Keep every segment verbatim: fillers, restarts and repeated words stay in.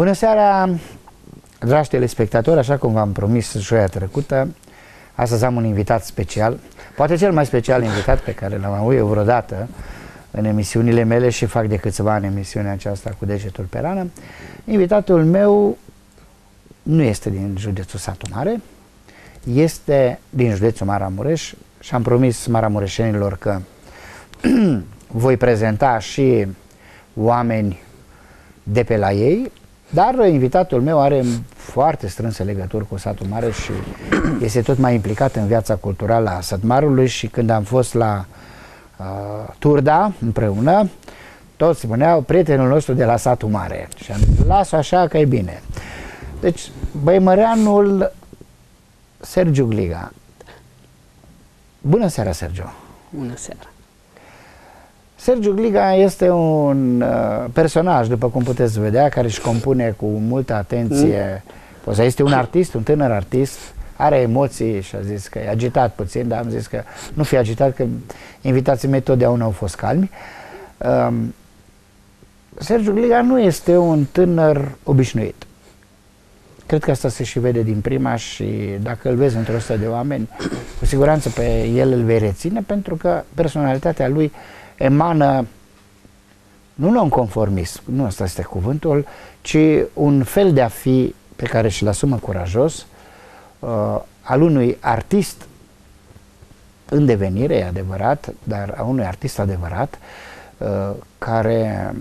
Bună seara, dragi telespectatori, așa cum v-am promis joia trecută, astăzi am un invitat special, poate cel mai special invitat pe care l-am avut eu vreodată în emisiunile mele și fac de câțiva ani emisiunea aceasta cu degetul pe rană. Invitatul meu nu este din județul Satu Mare, este din județul Maramureș și am promis maramureșenilor că voi prezenta și oameni de pe la ei, dar invitatul meu are foarte strânse legături cu Satul Mare și este tot mai implicat în viața culturală a Sătmarului și când am fost la uh, Turda împreună, toți spuneau prietenul nostru de la Satul Mare și am zis, las-o așa că e bine. Deci băimăreanul Sergiu Gliga. Bună seara, Sergiu! Bună seara! Sergiu Gliga este un uh, personaj, după cum puteți vedea, care își compune cu multă atenție. Mm. Este un artist, un tânăr artist, are emoții și a zis că e agitat puțin, dar am zis că nu fi agitat, că invitații mei totdeauna au fost calmi. Um, Sergiu Gliga nu este un tânăr obișnuit. Cred că asta se și vede din prima și dacă îl vezi între o sută de oameni, cu siguranță pe el îl vei reține, pentru că personalitatea lui emană nu nonconformism, nu ăsta este cuvântul, ci un fel de a fi pe care și-l asumă curajos, uh, al unui artist în devenire, e adevărat, dar a unui artist adevărat, uh, care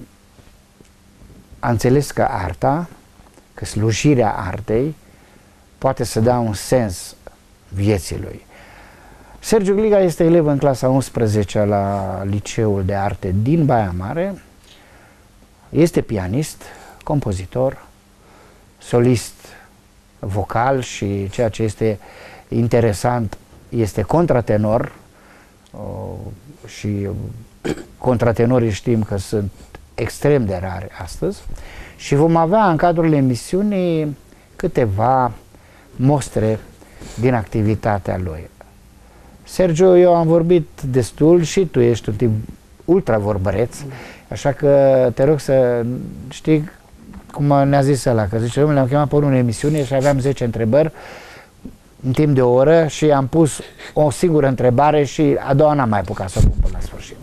a înțeles că arta, că slujirea artei poate să dea un sens vieții lui. Sergiu Gliga este elev în clasa a unsprezecea la Liceul de Arte din Baia Mare, este pianist, compozitor, solist vocal și ceea ce este interesant este contratenor uh, și contratenorii știm că sunt extrem de rare astăzi și vom avea în cadrul emisiunii câteva mostre din activitatea lui. Sergiu, eu am vorbit destul și tu ești un tip ultra vorbăreț, așa că te rog să știi cum ne-a zis ăla, că zice, le-am chemat pe unul emisiune și aveam zece întrebări în timp de o oră și am pus o singură întrebare și a doua n-am mai apucat să o pun până la sfârșit.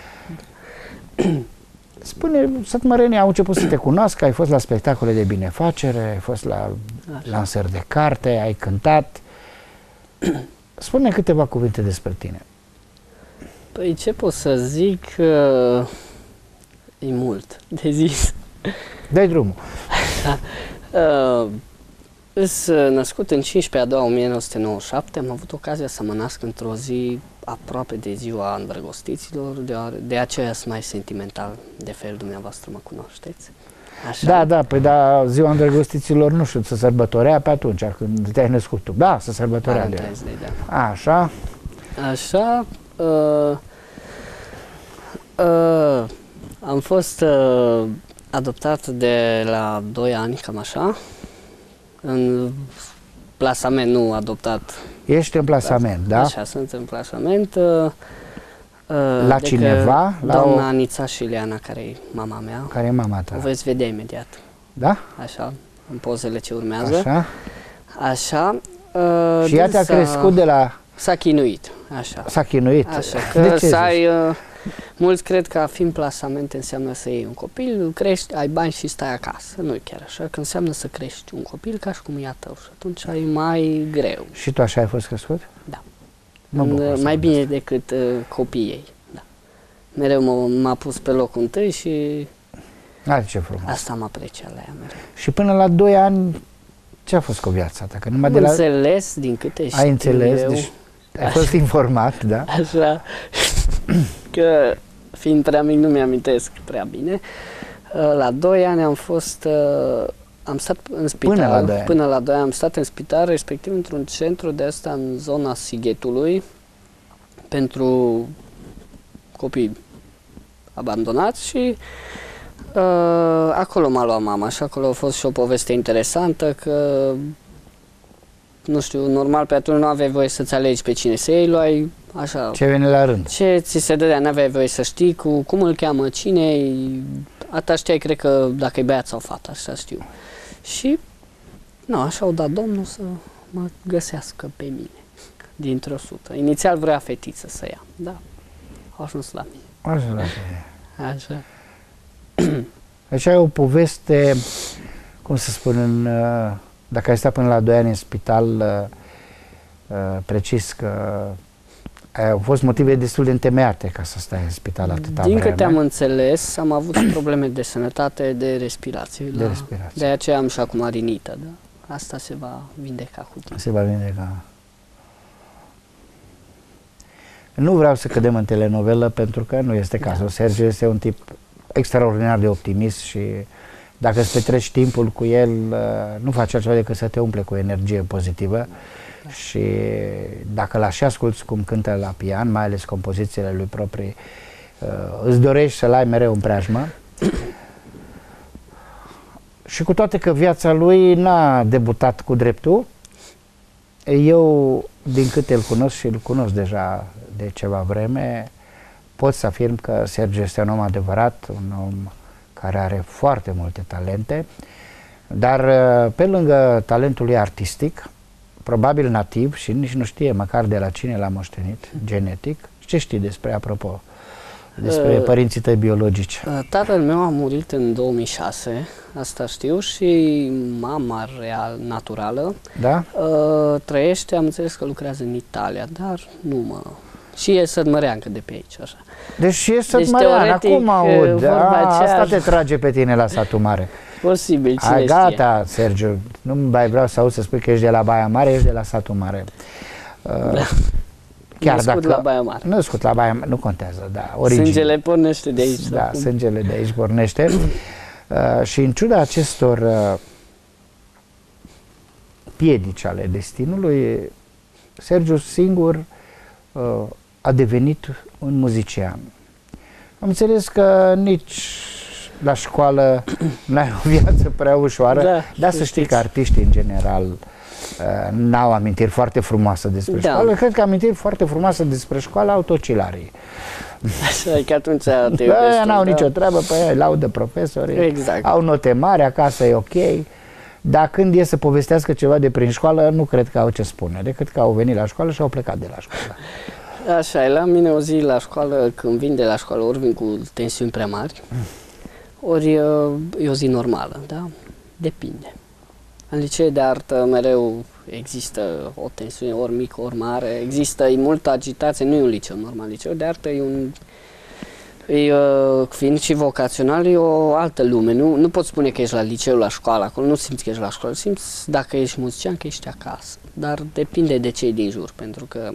Spune, sătmărenii au început să te cunoască, ai fost la spectacole de binefacere, ai fost la lansări de carte, ai cântat. Spune câteva cuvinte despre tine. Păi ce pot să zic? Uh, e mult de zis. Dai drumul. uh, Sunt născut în cincisprezece a doua o mie nouă sute nouăzeci și șapte. Am avut ocazia să mă nasc într-o zi aproape de ziua îndrăgostiților, de, de aceea sunt mai sentimental, de fel dumneavoastră mă cunoașteți. Așa? Da, da, păi da, ziua îndrăgostiților, nu știu, să sărbătorea pe atunci, când te-ai născut tu. Da, să sărbătorea de da. Așa. Așa. Uh, uh, am fost uh, adoptat de la doi ani, cam așa, în plasament, nu adoptat. Ești în plasament, da? Așa, sunt în plasament. Uh, la cineva? La doamna o... Anița și Ileana, care e mama mea. Care e mama ta? O veți vedea imediat. Da? Așa, în pozele ce urmează. Așa. Așa. Uh, și ea te-a crescut de la... S-a chinuit, așa. S-a chinuit? Așa, că să ai... Uh, mulți cred că a fi în plasament înseamnă să iei un copil, crești, ai bani și stai acasă. Nu e chiar așa, că înseamnă să crești un copil ca și cum e a tău și atunci ai mai greu. Și tu așa ai fost crescut? Da. În, mai bine asta. decât uh, copiii ei. Da. Mereu m-a pus pe locul întâi și Are ce frumos. Asta m-a apreciat la ea mereu. Și până la doi ani ce a fost cu viața ta? Că numai Am de la... înțeles din câte știu Ai înțeles, eu, deci ai fost informat, da? Așa, că fiind prea mic nu mi-amintesc prea bine. La doi ani am fost, am stat în spital, până la doi ani, până la doi ani am stat în spital, respectiv într-un centru de asta în zona Sighetului, pentru copii abandonați și uh, acolo m-a luat mama și acolo a fost și o poveste interesantă că, nu știu, normal pe atunci nu aveai voie să-ți alegi pe cine să iei, luai așa. Ce vine la rând. Ce ți se dădea, n-aveai voie să știi cu cum îl cheamă, cine Ata știai, cred că dacă e băiat sau fată, așa știu. Și, nu, așa o dat Domnul să mă găsească pe mine, dintre-o sută. Inițial vrea fetiță să ia, da, au ajuns la mine. Așa la tine. Așa. Deci ai o poveste, cum să spun, în, dacă ai stat până la doi ani în spital, precis că au fost motive destul de întemeiate ca să stai în spital atâta Din vreme. câte am înțeles, am avut probleme de sănătate, de respirație. De la, respirație. De aceea am și acum rinită, da? Asta se va vindeca cu timp. Se va vindeca. Nu vreau să cădem în telenovelă pentru că nu este cazul. Da. Sergiu este un tip extraordinar de optimist și dacă îți petreci timpul cu el, nu face altceva decât să te umple cu energie pozitivă. Da. Și dacă l-așa asculți cum cântă la pian, mai ales compozițiile lui proprii, îți dorești să-l ai mereu în preajmă. Și cu toate că viața lui n-a debutat cu dreptul, eu, din câte îl cunosc și îl cunosc deja de ceva vreme, pot să afirm că Sergiu este un om adevărat, un om care are foarte multe talente, dar pe lângă talentul lui artistic, probabil nativ și nici nu știe măcar de la cine l-a moștenit, genetic. Ce știi despre, apropo, despre uh, părinții tăi biologici? Tatăl meu a murit în două mii șase, asta știu, și mama real, naturală, da? uh, trăiește, am înțeles că lucrează în Italia, dar nu mă... Și e sădmăreancă de pe aici, așa. Deci e sădmărean, acum aud, a, asta te trage pe tine la satul mare. Posibil, cine a, gata, știe. Sergiu, nu mai vreau să aud să spui că ești de la Baia Mare, ești de la satul mare. Uh, da. Chiar născut dacă, la Baia Mare. Născut la Baia Mare, nu contează, da. Origine. Sângele pornește de aici. Da, sângele de aici pornește. uh, și în ciuda acestor uh, piedici ale destinului, Sergiu singur uh, a devenit un muzician. Am înțeles că nici la școală n-ai o viață prea ușoară, da, dar să știi că artiștii în general uh, n-au amintiri foarte frumoase despre da. școală. Cred că amintiri foarte frumoase despre școală au tocilarii. Așa, că atunci te iubești. N-au da. nicio treabă, pe ei laudă profesorii, exact. Au note mari, acasă e ok. Dar când e să povestească ceva de prin școală, nu cred că au ce spune, decât că au venit la școală și au plecat de la școală. Așa e, la mine o zi la școală, când vin de la școală, ori vin cu tensiuni prea mari, ori e o zi normală, da? Depinde. În licee de artă mereu există o tensiune, ori mică, ori mare, există e multă agitație, nu e un liceu normal, liceu de artă e un... E, fiind și vocațional, e o altă lume, nu, nu poți spune că ești la liceu, la școală, acolo nu simți că ești la școală, simți dacă ești muzician că ești acasă, dar depinde de cei din jur, pentru că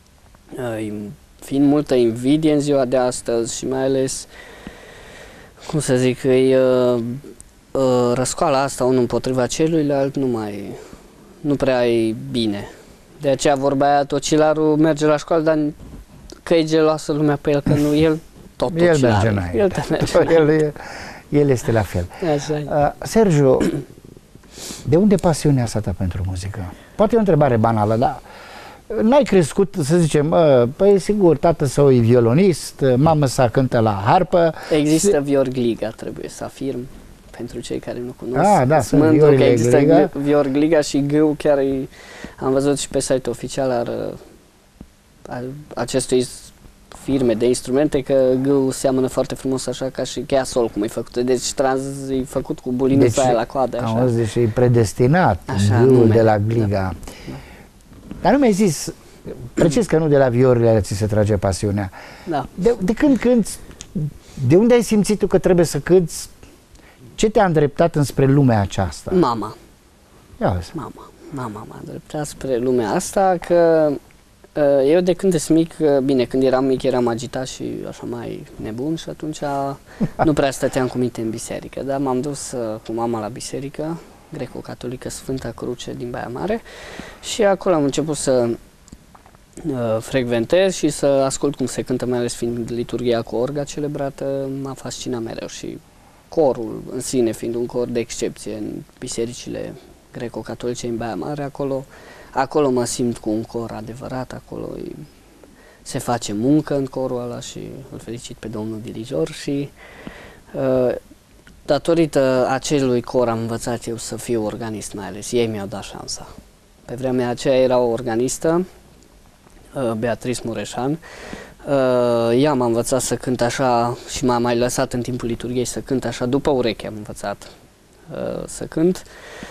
fiind multă invidie în ziua de astăzi și mai ales, cum să zic, e, răscoala asta unul împotriva celuilalt nu mai, nu prea e bine. De aceea vorba aia, tocilarul merge la școală, dar că e geloasă lumea pe el, că nu el, tot el merge înainte. El, el, el este la fel. Uh, Sergiu, de unde pasiunea asta ta pentru muzică? Poate e o întrebare banală, dar n-ai crescut, să zicem, bă, păi sigur, tată său e violonist, mamă sa cântă la harpă. Există Viorg Gliga, trebuie să afirm, pentru cei care nu cunosc. Ah, da, sunt Mândru că există Gliga. Viorg Gliga și Gâu, chiar e, am văzut și pe site-ul oficial al, al acestui firme de instrumente că Gâu seamănă foarte frumos așa ca și cheia sol cum e făcută. Deci trans e făcut cu bulinuța deci, aia la coadă. Așa. Am deci e predestinat așa, Gâul de la Gliga. Da. Da. Dar nu mi-ai zis, precis că nu de la Viorg ți se trage pasiunea. Da. De, de când cânti, de unde ai simțit tu că trebuie să cânti? Ce te-a îndreptat înspre lumea aceasta? Mama. Ia vezi. Mama. Mama m-a îndreptat spre lumea asta, că eu de când sunt mic, bine, când eram mic eram agitat și așa mai nebun și atunci nu prea stăteam cu minte în biserică, dar m-am dus cu mama la biserică greco-catolică Sfânta Cruce din Baia Mare și acolo am început să uh, frecventez și să ascult cum se cântă, mai ales fiind liturghia cu orga celebrată, m-a fascinat mereu și corul în sine fiind un cor de excepție în bisericile greco-catolice în Baia Mare, acolo, acolo mă simt cu un cor adevărat, acolo e, se face muncă în corul ăla și îl felicit pe domnul dirijor și uh, datorită acelui cor am învățat eu să fiu organist mai ales. Ei mi-au dat șansa. Pe vremea aceea era o organistă, Beatrice Mureșan. Ea m-a învățat să cânt așa și m-a mai lăsat în timpul liturghiei să cânt așa, după ureche am învățat să cânt.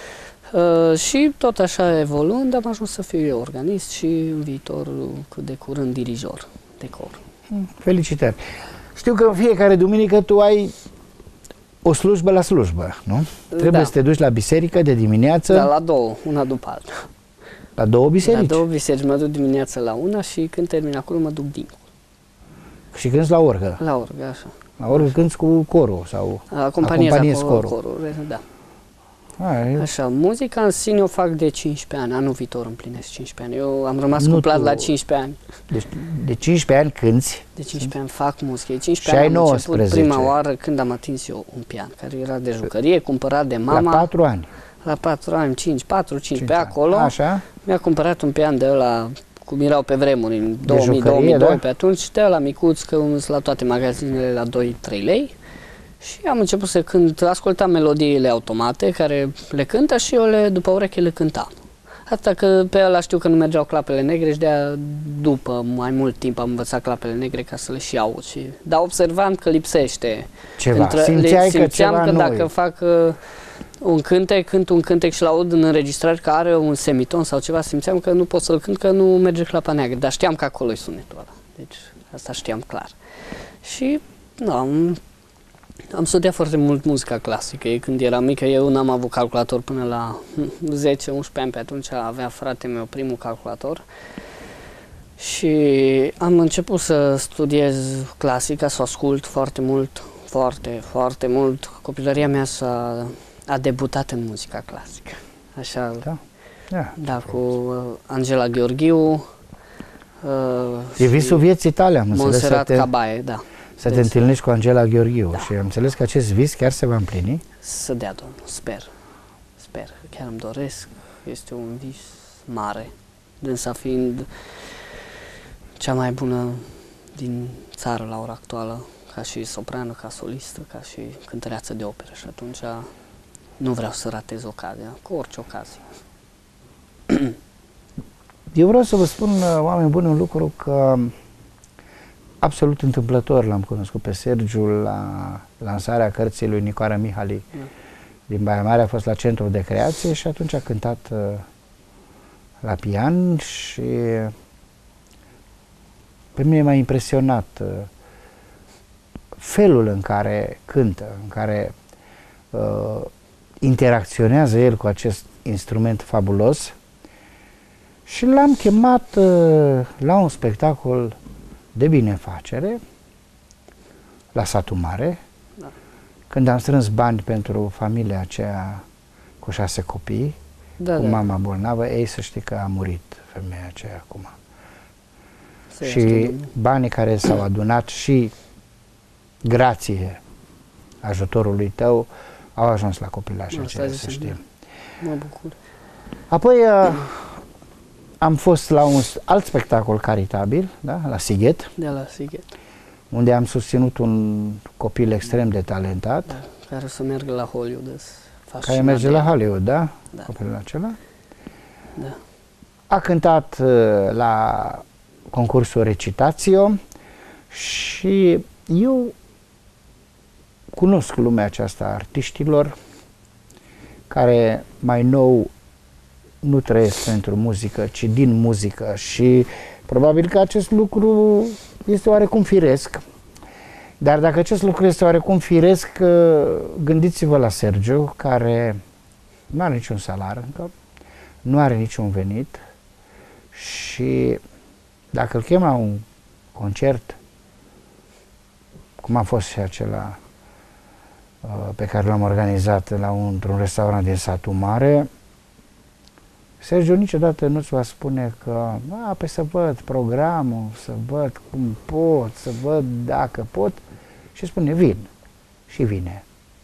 Și tot așa evoluând am ajuns să fiu eu organist și în viitor cât de curând dirijor de cor. Felicitări! Știu că în fiecare duminică tu ai o slujbă la slujbă, nu? Trebuie da. să te duci la biserică de dimineață. Da, la două, una după alta. La două biserici? La două biserici, mă duc dimineața la una și când termin acolo mă duc dincolo. Și cânti la orgă? La orgă, așa. La orgă cânti cu corul sau acompaniezi corul? corul, da. A, eu... Așa, muzica în sine o fac de cincisprezece ani, anul viitor împlinesc cincisprezece ani. Eu am rămas nu cuplat tu... la cincisprezece ani. Deci de cincisprezece ani cânti? De cincisprezece ani fac muzică. De cincisprezece și ani ai am nouăsprezece. început prima oară când am atins eu un pian, care era de jucărie, cumpărat de mama. La patru ani? La patru ani, cinci, patru, cinci, pe acolo. Așa? Mi-a cumpărat un pian de ăla, cum erau pe vremuri, în două mii două mii doi, da? Pe atunci, de ăla micuț, că sunt la toate magazinele la doi trei lei. Și am început să cânt, ascultam melodiile automate care le cântă și eu le, după ureche le cântam. Atâta că pe ăla știu că nu mergeau clapele negre și de-aia după mai mult timp am învățat clapele negre ca să le și aud. Și, dar observam că lipsește. Ceva, Între, simțeai le, simțeam că, ceva că dacă noi. fac uh, un cântec, cânt un cântec și l-aud în înregistrări că are un semiton sau ceva, simțeam că nu pot să-l cânt, că nu merge clapa neagră. Dar știam că acolo e sunetul ăla. Deci asta știam clar. Și nu, am... Am studiat foarte mult muzica clasică. Când eram mică, eu n-am avut calculator până la zece unsprezece ani, pe atunci avea fratele meu primul calculator. Și am început să studiez clasica, să o ascult foarte mult, foarte, foarte mult. Copilăria mea s-a a debutat în muzica clasică. Așa, da, da, da cu uh, Angela Gheorghiu. Uh, e visul vieții tale, am înțeles. Monserrat te... Cabaye, da. Să te întâlnești cu Angela Gheorghiu, da. Și am înțeles că acest vis chiar se va împlini? Să dea, Domnul, sper. Sper, chiar îmi doresc. Este un vis mare. Dânsa fiind cea mai bună din țară la ora actuală, ca și soprană, ca solistă, ca și cântăreață de operă. Și atunci nu vreau să ratez ocazia, cu orice ocazie. Eu vreau să vă spun, oameni buni, un lucru, că absolut întâmplător l-am cunoscut pe Sergiu la lansarea cărții lui Nicoara Mihali da. din Baia Mare. A fost la Centrul de Creație și atunci a cântat uh, la pian și pe mine m-a impresionat uh, felul în care cântă, în care uh, interacționează el cu acest instrument fabulos și l-am chemat uh, la un spectacol de binefacere la Satul Mare, da. Când am strâns bani pentru familia aceea cu șase copii, da, cu da. mama bolnavă. Ei, să știi că a murit femeia aceea acum. Se și banii care s-au adunat și grație ajutorului tău au ajuns la copilașii aceia, să știm. Mă bucur. Apoi uh, am fost la un alt spectacol caritabil, da? La Sighet. De la Sighet. Unde am susținut un copil extrem de talentat. Da, care o să meargă la Hollywood. Care merge la Hollywood, da? Da. Copilul acela. Da. A cântat uh, la concursul Recitatio și eu cunosc lumea aceasta a artiștilor care mai nou nu trăiesc pentru muzică, ci din muzică și probabil că acest lucru este oarecum firesc. Dar dacă acest lucru este oarecum firesc, gândiți-vă la Sergiu, care nu are niciun salar încă, nu are niciun venit și dacă îl chem la un concert, cum a fost și acela pe care l-am organizat la un, într-un restaurant din Satul Mare, Sergiu niciodată nu-ți va spune că a, pe să văd programul, să văd cum pot, să văd dacă pot, și spune vin. Și vine.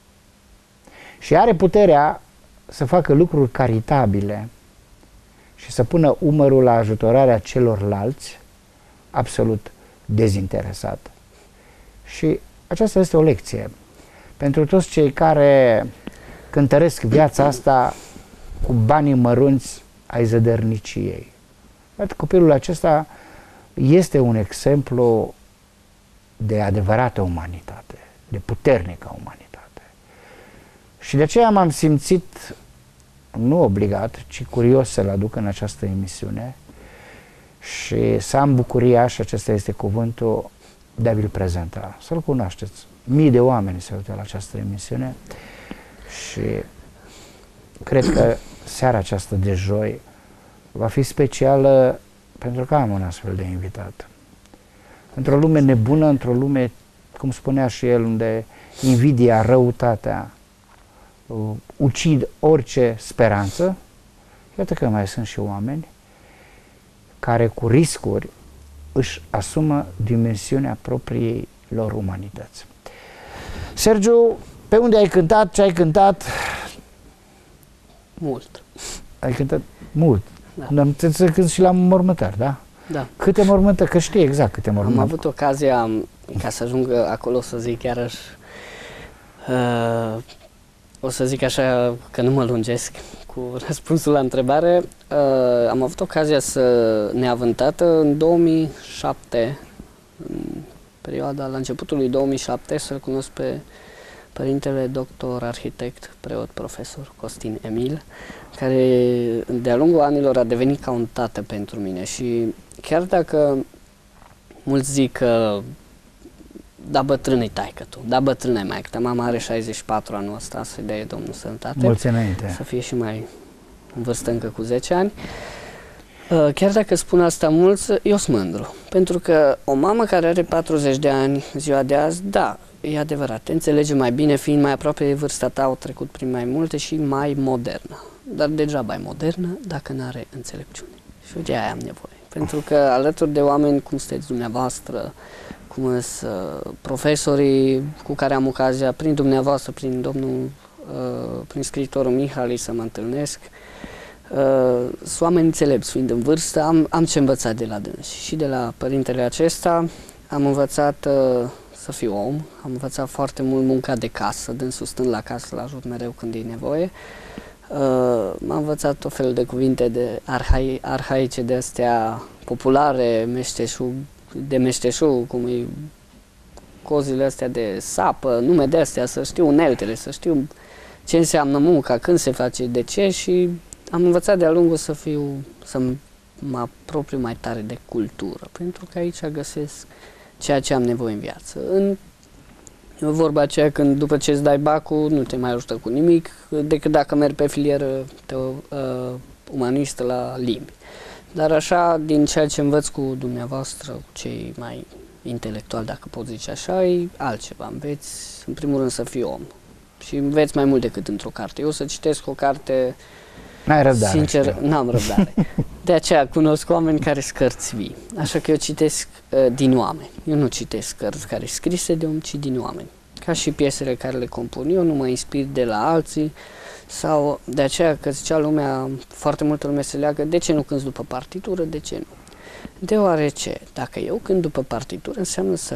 Și are puterea să facă lucruri caritabile și să pună umărul la ajutorarea celorlalți, absolut dezinteresat. Și aceasta este o lecție pentru toți cei care cântăresc viața asta cu banii mărunți ai zădărniciei. Copilul acesta este un exemplu de adevărată umanitate, de puternică umanitate. Și de aceea m-am simțit nu obligat, ci curios să-l aduc în această emisiune și să am bucuria, și acesta este cuvântul, de a vi-l prezenta, să-l cunoașteți. Mii de oameni se uită la această emisiune și cred că seara aceasta de joi va fi specială pentru că am un astfel de invitat. Într-o lume nebună, într-o lume, cum spunea și el, unde invidia, răutatea uh, ucid orice speranță, iată că mai sunt și oameni care cu riscuri își asumă dimensiunea propriei lor umanități. Sergiu, pe unde ai cântat, ce ai cântat? Mult. Ai cântat mult. Da. Am înțeles să cânti și la mormântări, da? Da. Câte mormântări? Că știi exact câte mormântări. Am avut ocazia, ca să ajung acolo, să zic iarăși, uh, o să zic așa că nu mă lungesc cu răspunsul la întrebare, uh, am avut ocazia să neavântată în două mii șapte, în perioada, la începutul lui două mii șapte, să-l cunosc pe părintele doctor, arhitect, preot, profesor Costin Emil, care de-a lungul anilor a devenit ca un tată pentru mine și chiar dacă mulți zic că da bătrân-i taică-tu, da bătrân-i maică-ta, mama are șaizeci și patru anul ăsta, să-i dea Domnul sănătate, mulți înainte, să fie și mai în vârstă încă cu zece ani. Chiar dacă spun asta mulți, eu sunt mândru, pentru că o mamă care are patruzeci de ani ziua de azi, da, e adevărat, te înțelege mai bine, fiind mai aproape de vârsta ta, au trecut prin mai multe și mai modernă. Dar degeaba e modernă dacă nu are înțelepciune. Și de aia am nevoie. Pentru că alături de oameni cum sunteți dumneavoastră, cum sunt uh, profesorii cu care am ocazia, prin dumneavoastră, prin domnul, uh, prin scriitorul Mihali să mă întâlnesc, uh, sunt oameni înțelepți, fiind în vârstă, am, am ce învățat de la dânsi. Și de la părintele acesta am învățat uh, să fiu om, am învățat foarte mult munca de casă, dânsul stând la casă, l ajut mereu când e nevoie. Uh, m-am învățat tot felul de cuvinte de arhai, arhaice de astea populare, meșteșug, de meșteșug, cum e cozile astea de sapă, nume de astea, să știu uneltele, să știu ce înseamnă munca, când se face, de ce, și am învățat de-a lungul să fiu, să mă apropiu mai tare de cultură, pentru că aici găsesc ceea ce am nevoie în viață. În E vorba aceea când după ce îți dai bacul nu te mai ajută cu nimic decât dacă mergi pe filieră te, uh, umanistă la limbi. Dar așa, din ceea ce învăț cu dumneavoastră, cu cei mai intelectuali, dacă pot zice așa, e altceva. Înveți, în primul rând, să fii om. Și înveți mai mult decât într-o carte. Eu să citesc o carte, N-ai răbdare, sincer, n-am răbdare. De aceea cunosc oameni care sunt cărți vii. Așa că eu citesc uh, din oameni. Eu nu citesc cărți care sunt scrise de om, ci din oameni. Ca și piesele care le compun eu, nu mă inspir de la alții. Sau de aceea că zicea lumea, foarte multă lume se leagă, de ce nu cânti după partitură, de ce nu? Deoarece, dacă eu cânt după partitură, înseamnă să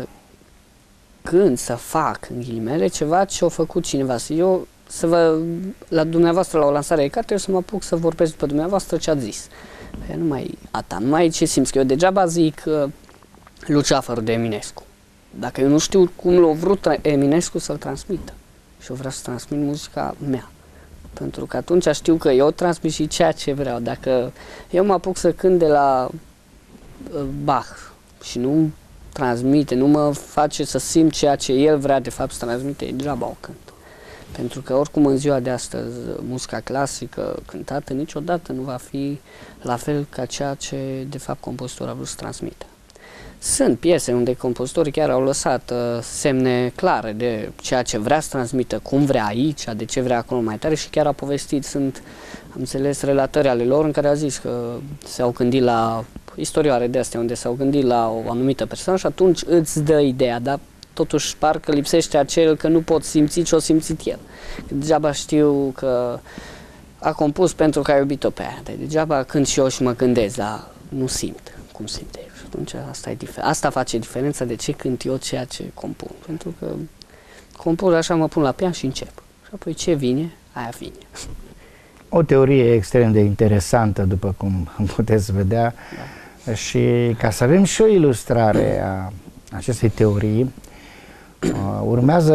cânt, să fac, în ghilimele, ceva ce a făcut cineva. Să eu, să vă, la dumneavoastră, la o lansare de carte, eu să mă apuc să vorbesc după dumneavoastră ce ați zis. Păi nu mai a ta, nu mai ce simți, că eu degeaba zic uh, Luceafărul de Eminescu. Dacă eu nu știu cum l-a vrut Eminescu să-l transmită. Și eu vreau să transmit muzica mea. Pentru că atunci știu că eu transmit și ceea ce vreau. Dacă eu mă apuc să cânt de la uh, Bach și nu transmite, nu mă face să simt ceea ce el vrea de fapt să transmite, e degeaba o cânt. Pentru că oricum în ziua de astăzi muzica clasică cântată niciodată nu va fi la fel ca ceea ce de fapt compozitorul a vrut să transmită. Sunt piese unde compozitorii chiar au lăsat uh, semne clare de ceea ce vrea să transmită, cum vrea aici, de ce vrea acolo mai tare și chiar a povestit. Sunt, am înțeles, relatări ale lor în care a zis că s-au gândit la istorioare de astea unde s-au gândit la o anumită persoană și atunci îți dă ideea, dar totuși parcă lipsește acel că nu pot simți ce o simțit el. Că degeaba știu că a compus pentru că a iubit-o pe aia, degeaba cânt și eu și mă gândesc, dar nu simt cum simte el. Și atunci asta, e asta face diferența de ce cânt eu ceea ce compun. Pentru că compun așa, mă pun la pian și încep. Și apoi ce vine, aia vine. O teorie extrem de interesantă, după cum puteți vedea, da. Și ca să avem și o ilustrare a acestei teorii, urmează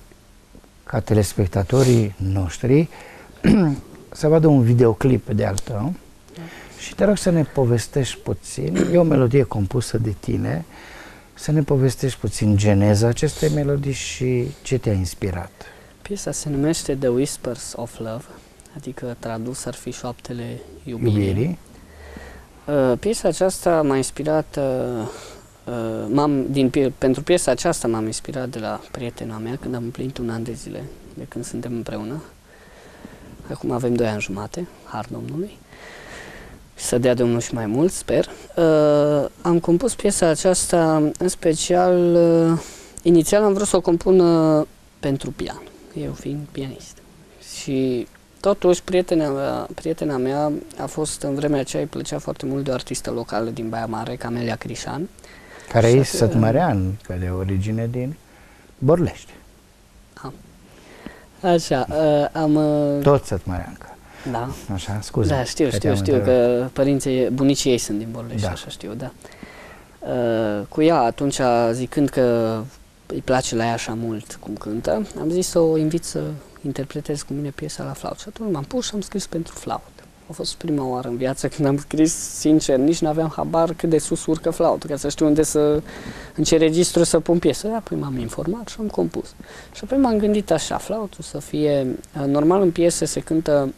ca telespectatorii noștri să vadă un videoclip de al tău și te rog să ne povestești puțin, e o melodie compusă de tine, să ne povestești puțin geneza acestei melodii și ce te-a inspirat. Piesa se numește The Whispers of Love, adică tradus ar fi Șoaptele Iubirii. Iubirii. Uh, piesa aceasta m-a inspirat, uh, uh, m-am, din, pentru piesa aceasta m-am inspirat de la prietena mea când am împlinit un an de zile de când suntem împreună. Acum avem doi ani jumate, har Domnului. Să dea Domnul și mai mult, sper. Uh, am compus piesa aceasta în special, uh, inițial am vrut să o compun uh, pentru pian, eu fiind pianist. Și totuși prietena mea, prietena mea a fost în vremea aceea, îi plăcea foarte mult de o artistă locală din Baia Mare, Camelia Crișan. Care e sătmărean, că de origine din Borlești. Am. Așa, uh, am... Uh, Tot sătmăreancă. Da. Așa, scuze. Da, știu, știu, știu că părinții, bunicii ei sunt din Borlești, da. Așa știu, da. Uh, cu ea, atunci, zicând că îi place la ea așa mult cum cântă, am zis să o invit să interpretez cu mine piesa la flaută. Și atunci m-am pus și am scris pentru flaută. A fost prima oară în viață când am scris, sincer, nici n-aveam habar cât de sus urcă flaută, ca să știu unde să, în ce registru să pun piesă. Apoi m-am informat și am compus. Și apoi m-am gândit așa, flautul să fie, normal în piese se cântă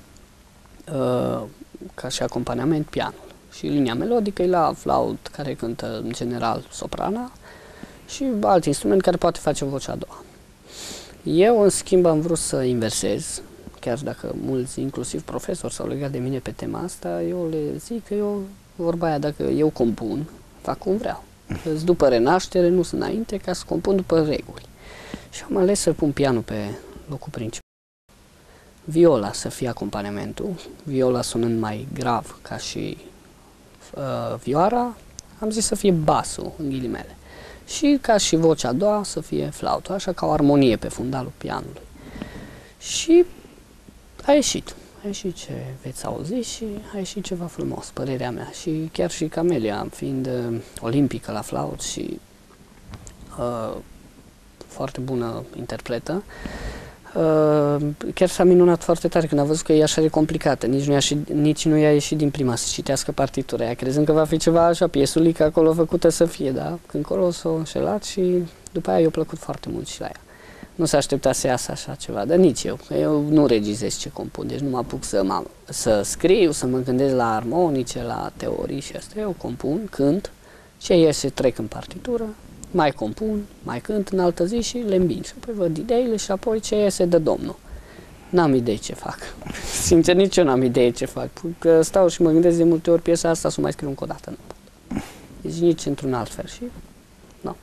uh, ca și acompaniament pianul. Și linia melodică e la flaut, care cântă în general soprana, și alt instrument care poate face vocea a doua. Eu, în schimb, am vrut să inversez, chiar dacă mulți, inclusiv profesori, s-au legat de mine pe tema asta, eu le zic că eu, vorba aia, dacă eu compun, fac cum vreau. Deci, după renaștere, nu sunt înainte, ca să compun după reguli. Și am ales să pun pianul pe locul principal. Viola să fie acompaniamentul, viola sunând mai grav ca și uh, vioara, am zis să fie basul, în ghilimele. Și ca și vocea a doua să fie flaută, așa ca o armonie pe fundalul pianului. Și a ieșit. A ieșit ce veți auzi și a ieșit ceva frumos, părerea mea. Și chiar și Camelia, fiind uh, olimpică la flaut și uh, foarte bună interpretă, uh, chiar s-a minunat foarte tare când a văzut că e așa de complicată. Nici nu, i-a, nici nu i-a ieșit din prima să citească partitura aia, crezând că va fi ceva așa, piesulică acolo făcută să fie, da? Când acolo s-a înșelat și după aia i-a plăcut foarte mult și la ea. Nu s-a așteptat să iasă așa ceva, dar nici eu. Eu nu regizez ce compun, deci nu mă apuc să, mă, să scriu, să mă gândesc la armonice, la teorii și asta. Eu compun, cânt, ce iese trec în partitură, mai compun, mai cânt în altă zi și le îmbin. Și apoi văd ideile și apoi ce iese de Domnul. N-am idei ce fac. Sincer, nici eu n-am idei ce fac. Că stau și mă gândesc de multe ori piesa asta să o mai scriu încă o dată. Nu pot. Deci nici într-un alt fel și... nu.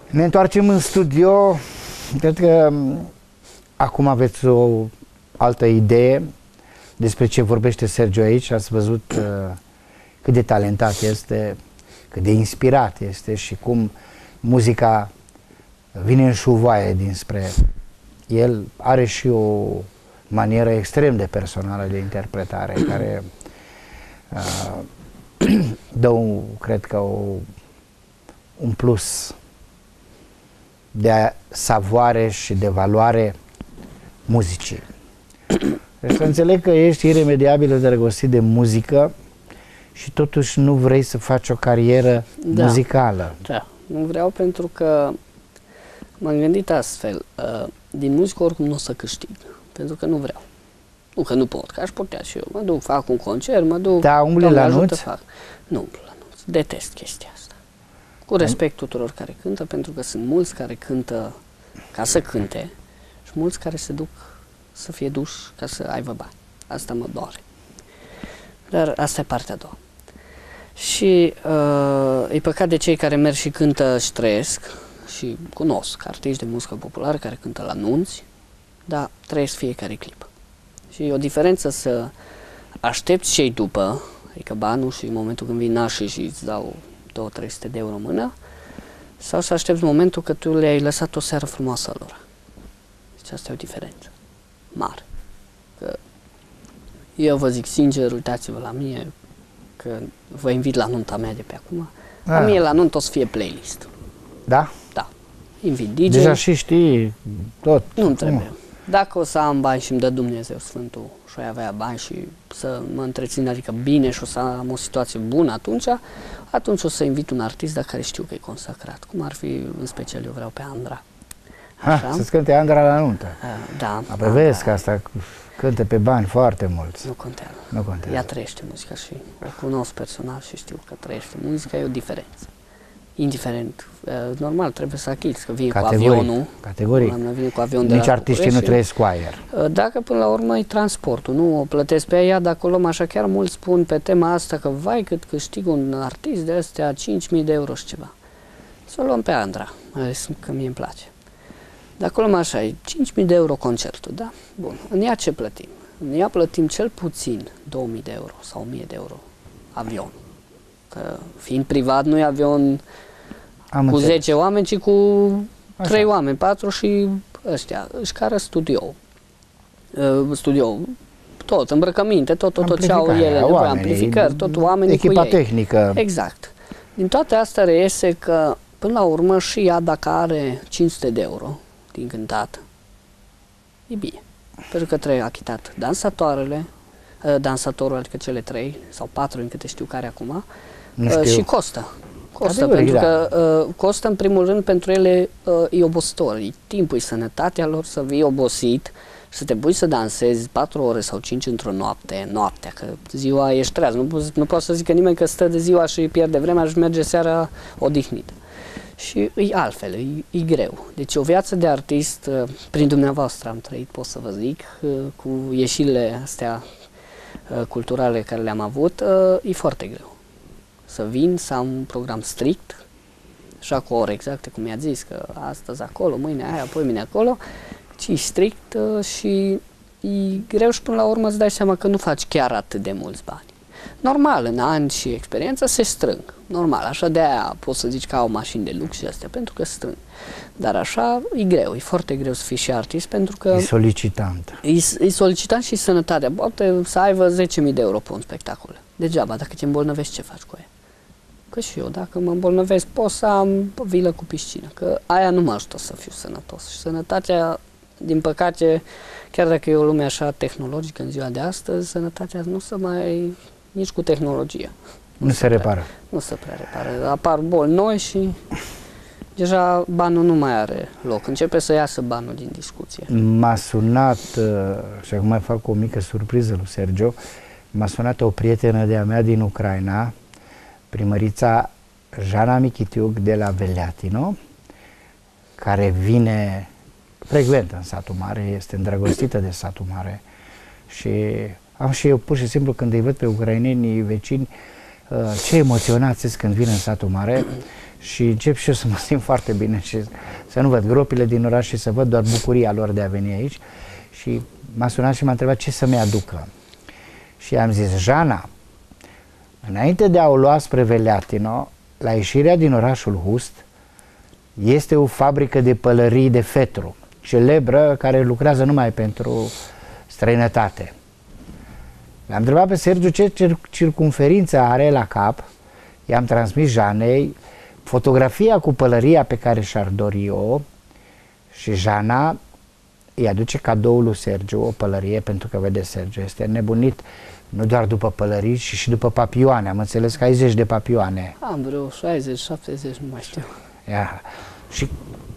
Ne întoarcem în studio. Cred că acum aveți o altă idee despre ce vorbește Sergiu aici. Ați văzut uh, cât de talentat este, cât de inspirat este și cum muzica vine în șuvoaie dinspre el. Are și o manieră extrem de personală de interpretare care uh, dă, un, cred că, o, un plus de savoare și de valoare muzicii. Deci să înțeleg că ești iremediabil îndrăgostit de muzică și totuși nu vrei să faci o carieră da. muzicală. Da, nu vreau pentru că m-am gândit astfel, uh, din muzică oricum nu o să câștig, pentru că nu vreau. Nu că nu pot, că aș putea și eu. Mă duc, fac un concert, mă duc, da, umbli la nuți? Fac. Nu umblu la nuți, detest chestia asta. Cu respect tuturor care cântă, pentru că sunt mulți care cântă ca să cânte și mulți care se duc să fie duși ca să aibă bani. Asta mă doare. Dar asta e partea a doua. Și uh, e păcat de cei care merg și cântă și trăiesc și cunosc artiști de muzică populară care cântă la nunți, dar trăiesc fiecare clipă. Și e o diferență să aștepți cei după, adică banul și în momentul când vin nașii și îți dau două trei sute de euro în mână, sau să aștepți momentul că tu le-ai lăsat o seară frumoasă lor. Deci asta e o diferență mare. Că eu vă zic sincer, uitați-vă la mine, că vă invit la nunta mea de pe acum. A. La mine la nuntă o să fie playlist. Da? Da. Invit D J. Deja și știi tot. Nu-mi trebuie. Dacă o să am bani și îmi dă Dumnezeu Sfântul și o avea bani și să mă întrețin, adică bine, și o să am o situație bună atunci, atunci o să invit un artist, dar care știu că e consacrat. Cum ar fi, în special, eu vreau pe Andra. Ha, să-ți cânte Andra la nuntă. Uh, da. Apoi vezi că asta cântă pe bani foarte mulți. Nu contează. Nu contează. Ea trăiește muzica și o cunosc personal și știu că trăiește muzica, e o diferență. Indiferent, uh, normal, trebuie să achizi, că vine Categoric. cu avionul. Categoric. Vine cu avion de Nici la artiștii nu trăiesc cu aer. Uh, dacă până la urmă e transportul, nu o plătesc pe ea, dacă o luăm așa, chiar mulți spun pe tema asta că vai cât câștig un artist de astea cinci mii de euro și ceva. Să o luăm pe Andra, că mie îmi place. Dacă o luăm așa, e cinci mii de euro concertul, da? Bun. În ea ce plătim? În ea plătim cel puțin două mii de euro sau o mie de euro avion. Că fiind privat nu e avion Am cu înțeles. zece oameni, ci cu Așa. trei oameni, patru și ăștia. Își cară studio. Uh, studio, tot, îmbrăcăminte, tot, tot, tot ce au ele, nevoie, oamenii, amplificări, tot oamenii echipa cu ei. tehnică. Exact. Din toate astea reiese că, până la urmă, și ea, dacă are cinci sute de euro din cântat, e bine. Pentru că trebuie achitat dansatoarele, uh, dansatorul, adică cele trei sau patru, în câte știu care acum, Nu uh, știu. și costă. Costă, Adevărat, pentru da. că uh, costă, în primul rând, pentru ele uh, e obositor. E timpul, e sănătatea lor să vii obosit și să te pui să dansezi patru ore sau cinci într-o noapte, noaptea, că ziua ești treaz. Nu, po- nu poți să zică nimeni că stă de ziua și pierde vremea și merge seara odihnit. Și e altfel, e, e greu. Deci o viață de artist, uh, prin dumneavoastră am trăit, pot să vă zic, uh, cu ieșirile astea uh, culturale care le-am avut, uh, e foarte greu. Să vin, să am un program strict, așa cu ore exacte, cum i-a zis, că astăzi acolo, mâine aia, apoi mine acolo, ci e strict uh, și e greu și până la urmă îți dai seama că nu faci chiar atât de mulți bani. Normal, în ani și experiență se strâng, normal, așa de aia poți să zici că au mașini de lux și astea, pentru că strâng. Dar așa e greu, e foarte greu să fii și artist, pentru că E solicitant. e, e solicitant și sănătatea. Poate să aibă zece mii de euro pe un spectacol. Degeaba, dacă te îmbolnăvești, ce faci cu aia? Că și eu, dacă mă îmbolnăvesc, pot să am vilă cu piscină, că aia nu mă ajută să fiu sănătos. Și sănătatea, din păcate, chiar dacă e o lume așa tehnologică în ziua de astăzi, sănătatea nu se mai, nici cu tehnologia. Nu se repară. Nu se prea repară. Apar boli noi și deja banul nu mai are loc. Începe să iasă banul din discuție. M-a sunat, uh, și acum mai fac o mică surpriză lui Sergio, m-a sunat o prietenă de-a mea din Ucraina, primărița Jana Michitiuc de la Veleatino, care vine frecvent în satul mare, este îndrăgostită de satul mare și am și eu pur și simplu când îi văd pe ucrainenii vecini, uh, ce emoționați sunt când vin în satul mare și încep și eu să mă simt foarte bine și să nu văd gropile din oraș și să văd doar bucuria lor de a veni aici. Și m-a sunat și m-a întrebat ce să-mi aducă. Și am zis, Jana, înainte de a o lua spre Veleatino, la ieșirea din orașul Hust, este o fabrică de pălării de fetru, celebră, care lucrează numai pentru străinătate. L-am întrebat pe Sergiu ce circumferință are la cap, i-am transmis Janei fotografia cu pălăria pe care și-ar dori-o și Jana îi aduce cadoul lui Sergiu, o pălărie, pentru că, vede, Sergiu este nebunit nu doar după pălării, ci și după papioane. Am înțeles că ai zeci de papioane. Am vreo șaizeci șaptezeci, nu mai știu. Ia. Și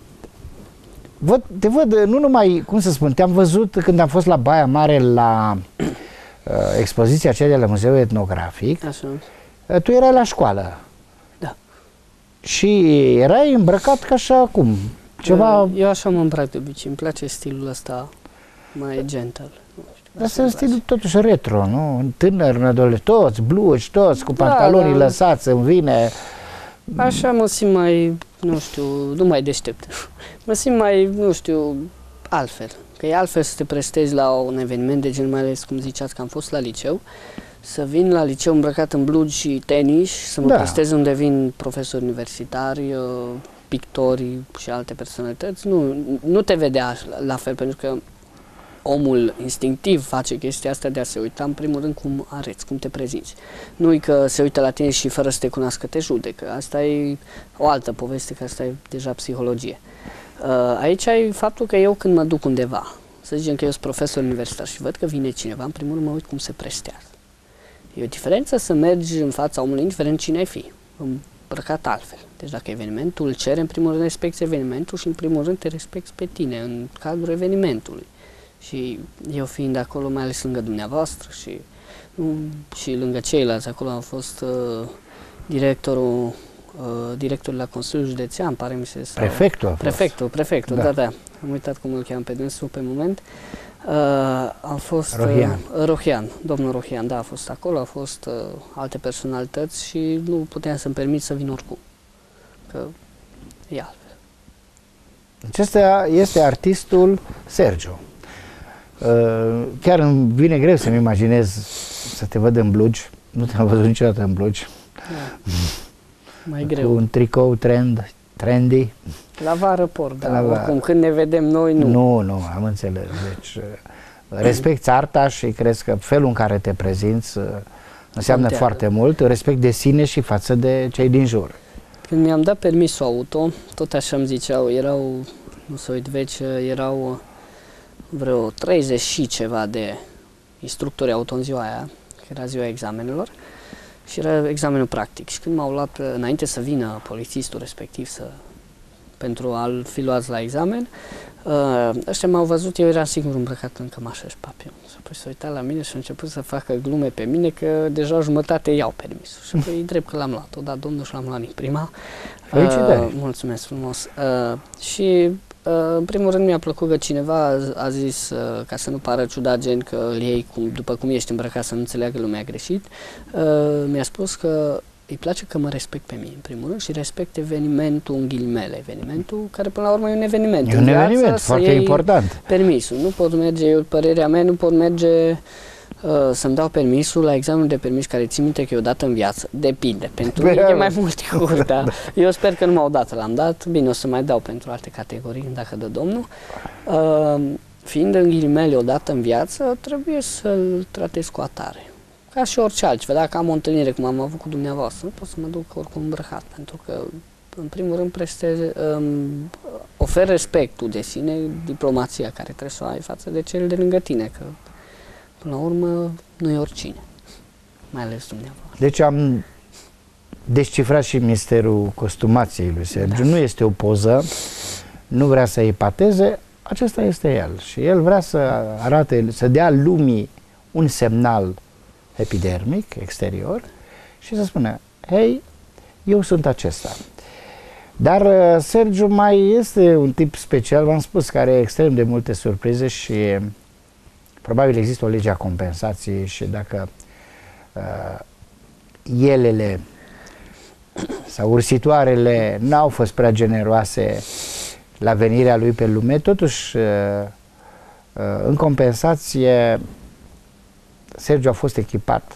văd, te văd, nu numai, cum să spun, te-am văzut când am fost la Baia Mare la uh, expoziția aceea de la Muzeul Etnografic. Așa. Uh, tu erai la școală. Da. Și erai îmbrăcat ca așa cum? Ceva... Eu așa mă îmbrac de obicei, îmi place stilul ăsta mai gentle. Asta e stilul totuși retro, nu? Tânăr, nădole, toți, blugi, toți, cu pantalonii da, da. lăsați în vine. Așa mă simt mai, nu știu, nu mai deștept. Mă simt mai, nu știu, altfel. Că e altfel să te prestezi la un eveniment de gen, mai ales cum ziceați că am fost la liceu, să vin la liceu îmbrăcat în blugi și tenis, să mă da. prestez unde vin profesori universitari, pictori și alte personalități. Nu, nu te vedea la fel, pentru că omul instinctiv face chestia asta de a se uita în primul rând cum arăți, cum te prezinți. Nu-i că se uită la tine și fără să te cunoască te judecă. Asta e o altă poveste, că asta e deja psihologie. Aici ai faptul că eu când mă duc undeva, să zicem că eu sunt profesor universitar și văd că vine cineva, în primul rând mă uit cum se prestează. E o diferență să mergi în fața omului, indiferent cine ai fi, îmbrăcat altfel. Deci dacă evenimentul cere, în primul rând respecti evenimentul și în primul rând te respecti pe tine în cadrul evenimentului. Și eu fiind acolo, mai ales lângă dumneavoastră și, și lângă ceilalți, acolo a fost uh, directorul, uh, directorul la Consiliul Județean, pare mi se... Sau, prefectul a fost. Prefectul, prefectul, da. da, da. Am uitat cum îl cheam pe dânsul pe moment. Uh, a fost... Rohian. Uh, Rohian, domnul Rohian, da, a fost acolo, a fost uh, alte personalități și nu puteam să-mi permit să vin oricum. Că e altfel. Acesta este artistul Sergiu. Uh, chiar îmi vine greu să-mi imaginez să te văd în blugi. Nu te-am văzut niciodată în blugi. Da. Mai greu. Cu un tricou trend, trendy. La vară port, dar la oricum când ne vedem noi, nu. Nu, nu, am înțeles. Deci, uh, respecti arta și crezi că felul în care te prezinți uh, înseamnă Contează. foarte mult. Respect de sine și față de cei din jur. Când mi-am dat permisul auto, tot așa îmi ziceau, erau, nu să uit veci, erau vreo treizeci și ceva de instructori auto în ziua aia, că era ziua examenelor, și era examenul practic. Și când m-au luat, înainte să vină polițistul respectiv să, pentru a-l fi luați la examen, ăștia m-au văzut, eu eram singur îmbrăcat în cămașă și papion. Și apoi s-a uitat la mine și a început să facă glume pe mine că deja jumătate iau permisul. Și apoi e drept că l-am luat, o dat domnul și l-am luat din prima. Felicitări! Uh, mulțumesc frumos! Uh, și Uh, în primul rând mi-a plăcut că cineva a, a zis, uh, ca să nu pară ciudat, gen că îl iei cum, după cum ești îmbrăcat, să nu înțeleagă lumea greșit, uh, mi-a spus că îi place că mă respect pe mine, în primul rând, și respect evenimentul în ghilimele, evenimentul care până la urmă e un eveniment. E un eveniment foarte important. Permisul. Nu pot merge, eu, părerea mea, nu pot merge uh, să-mi dau permisul la examenul de permis care țin minte că e o dată în viață. Depinde. Pentru mine e mai mult curtea. Eu sper că nu m-au dat, l-am dat. Bine, o să mai dau pentru alte categorii, dacă dă domnul. Uh, fiind în ghilimele o dată în viață, trebuie să-l tratez cu atare. Ca și orice altceva. Dacă am o întâlnire, cum am avut cu dumneavoastră, nu pot să mă duc oricum îmbrăcat, pentru că, în primul rând, prestez, um, ofer respectul de sine, diplomația care trebuie să o ai față de cel de lângă tine, că, până la urmă, nu e oricine, mai ales dumneavoastră. Deci am descifrat și misterul costumației lui Sergiu. Da. Nu este o poză, nu vrea să epateze, acesta este el. Și el vrea să arate, să dea lumii un semnal epidermic, exterior, și să spună, hei, eu sunt acesta. Dar uh, Sergiu mai este un tip special, v-am spus, care are extrem de multe surprize și probabil există o lege a compensației și dacă uh, elele sau ursitoarele n-au fost prea generoase la venirea lui pe lume, totuși în compensație Sergiu a fost echipat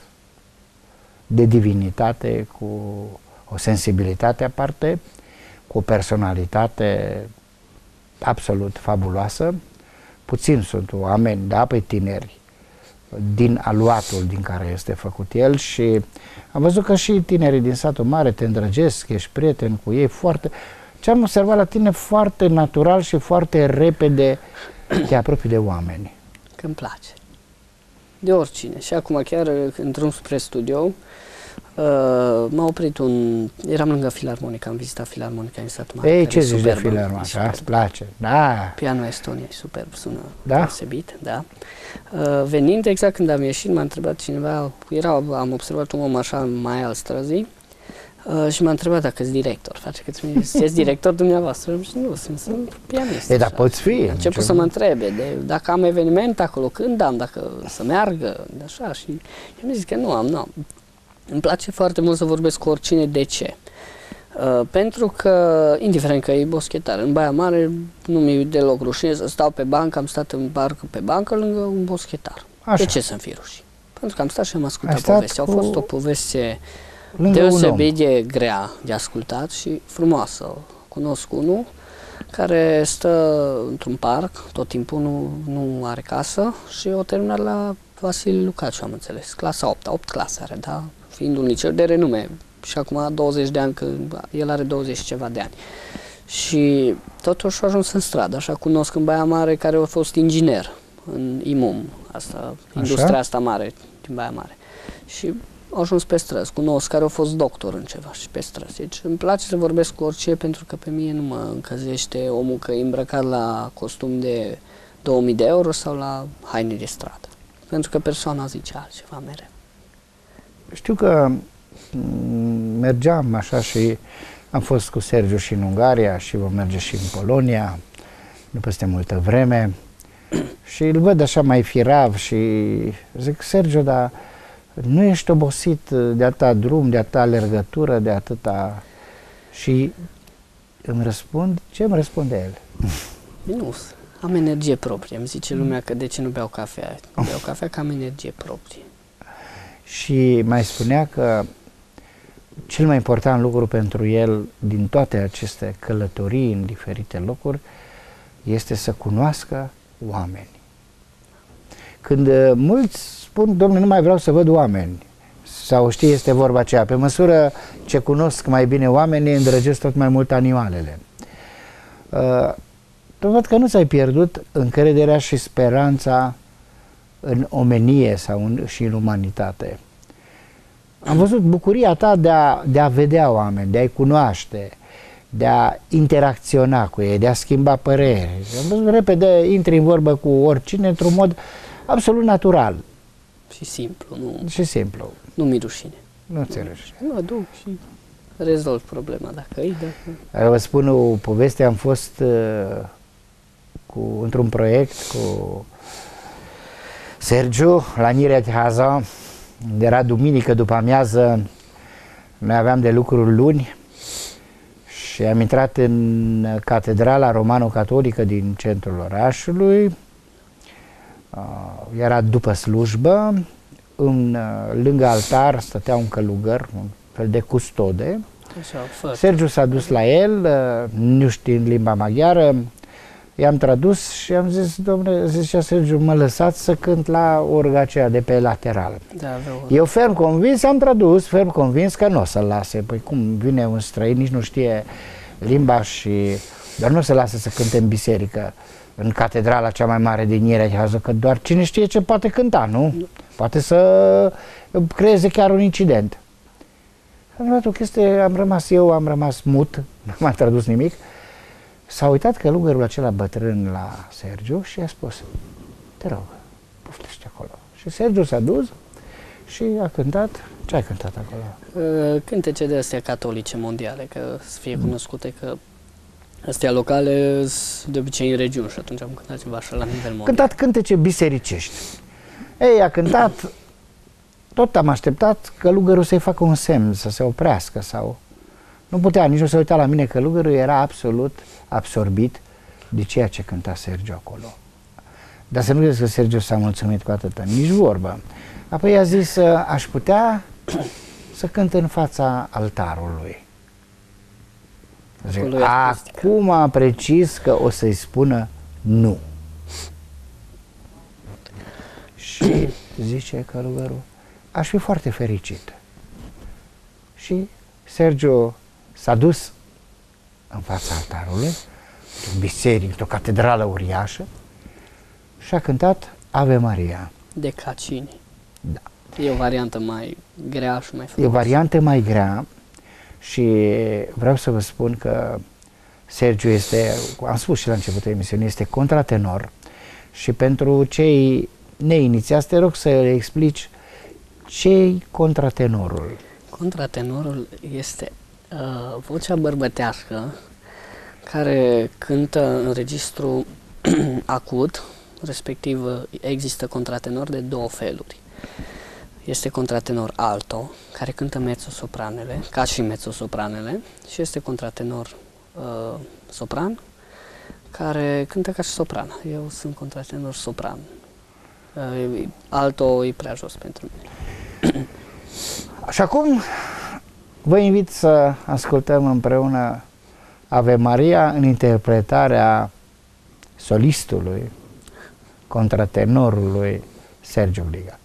de divinitate, cu o sensibilitate aparte, cu o personalitate absolut fabuloasă. Puțin sunt oameni, da, pe tineri, din aluatul din care este făcut el, și am văzut că și tinerii din satul mare te îndrăgesc, ești prieten cu ei foarte... Ce am observat la tine, foarte natural și foarte repede te apropii de oameni. Că îmi place. De oricine. Și acum chiar în drum spre studio, uh, m-a oprit un... Eram lângă Filarmonica, am vizitat Filarmonica în satul mare. Ei, ce zici de Filarmonica? Îți place? Da. Pianul Estonia e superb, sună da? deosebit, da. Uh, venind, exact când am ieșit, m-a întrebat cineva, era, am observat un om așa mai al străzii, Uh, și m-a întrebat dacă sunt director. Face că sunteți director dumneavoastră? Și nu, sunt, sunt pianist. E, dar poți fi. A început să mă întrebe de, dacă am eveniment acolo, când am, dacă să meargă, așa. Și eu mi-a zis că nu am, nu am. Îmi place foarte mult să vorbesc cu oricine. De ce? Uh, pentru că, indiferent că e boschetar, în Baia Mare nu mi-e deloc rușine să stau pe bancă, am stat în barcă pe bancă lângă un boschetar. Așa. De ce să-mi fie rușine? Pentru că am stat și am ascultat povestea. Cu... A fost o poveste deosebit de grea de ascultat și frumoasă. Cunosc unul care stă într-un parc, tot timpul nu, nu are casă și o terminat la Vasile Lucaciu, am înțeles, clasa opt, opt clase are, da? Fiind un liceu de renume și acum douăzeci de ani, că el are douăzeci ceva de ani. Și totuși a ajuns în stradă, așa cunosc în Baia Mare care a fost inginer în I M U M, asta, industria asta mare din Baia Mare. Și au ajuns pe străzi, cunosc care au fost doctor în ceva și pe străzi. Deci îmi place să vorbesc cu orice, pentru că pe mine nu mă încălzește omul că e îmbrăcat la costum de două mii de euro sau la haine de stradă. Pentru că persoana zice altceva mereu. Știu că mergeam așa și am fost cu Sergiu și în Ungaria și vom merge și în Polonia, nu peste multă vreme. Și îl văd așa mai firav și zic, Sergiu, dar nu ești obosit de atâta drum, de atâta alergătură, de atâta... Și îmi răspund, ce îmi răspunde el? Nu, am energie proprie. Îmi zice lumea că de ce nu beau cafea? Nu beau cafea că am energie proprie. Și mai spunea că cel mai important lucru pentru el din toate aceste călătorii în diferite locuri este să cunoască oameni. Când mulți spun, domnule, nu mai vreau să văd oameni, sau știi, este vorba aceea, pe măsură ce cunosc mai bine oamenii, îndrăgesc tot mai mult animalele. Uh, tu văd că nu ți-ai pierdut încrederea și speranța în omenie sau în, și în umanitate. Am văzut bucuria ta de a, de a vedea oameni, de a-i cunoaște, de a interacționa cu ei, de a schimba păreri. Am văzut repede, intri în vorbă cu oricine într-un mod absolut natural. Și simplu. Nu, și simplu. Nu mi rușine. Nu ți rușine. Mă duc și rezolv problema dacă e. Dacă... Vă spun o poveste, am fost uh, cu, într-un proiect cu Sergiu la Nyíregyháza. Era duminică după amiază, noi aveam de lucruri luni și am intrat în catedrala romano-catolică din centrul orașului. Uh, era după slujbă, în, uh, lângă altar stătea un călugăr, un fel de custode. Așa, Sergiu s-a dus la el, uh, nu știind limba maghiară, i-am tradus și am zis, domnule, zicea Sergiu, mă lăsați să cânt la orga aceea de pe lateral. Da, eu ferm convins, am tradus, ferm convins că nu o să-l lase. Păi cum vine un străin, nici nu știe limba și... Dar nu o să lase să cânte în biserică, în catedrala cea mai mare din Nyíregyháza, că doar cine știe ce poate cânta, nu? Poate să creeze chiar un incident. Am luat o chestie, am rămas eu, am rămas mut, nu m-am tradus nimic. S-a uitat călugărul acela bătrân la Sergiu și i-a spus, te rog, poftește acolo. Și Sergiu s-a dus și a cântat. Ce ai cântat acolo? Cântece de astea catolice mondiale, că să fie cunoscute, că astea locale sunt de obicei în regiuni și atunci am cântat ceva așa la nivel mondial. Cântat cântece bisericești. Ei, a cântat, tot am așteptat călugărul să-i facă un semn, să se oprească sau... Nu putea, nici nu se uita la mine, călugărul era absolut absorbit de ceea ce cânta Sergiu acolo. Dar să nu credeți că Sergiu s-a mulțumit cu atâta, nici vorbă. Apoi a zis, aș putea să cânt în fața altarului. Zic, acum am precis că o să-i spună nu. Și zice călugărul, aș fi foarte fericit. Și Sergiu s-a dus în fața altarului, într-o biserică, într-o catedrală uriașă, și a cântat Ave Maria. De Caccini. Da. E o variantă mai grea și mai frumoasă. E o variantă mai grea și vreau să vă spun că Sergiu este, am spus și la începutul emisiunii, este contratenor și pentru cei neinițiați te rog să le explici ce-i contratenorul. Contratenorul este uh, vocea bărbătească care cântă în registru acut, respectiv există contratenor de două feluri. Este contratenor alto, care cântă mezzosopranele, ca și mezzosopranele, și este contratenor uh, sopran, care cântă ca și sopran. Eu sunt contratenor sopran. Uh, alto e prea jos pentru mine. Și acum vă invit să ascultăm împreună Ave Maria în interpretarea solistului, contratenorului Sergiu Gliga.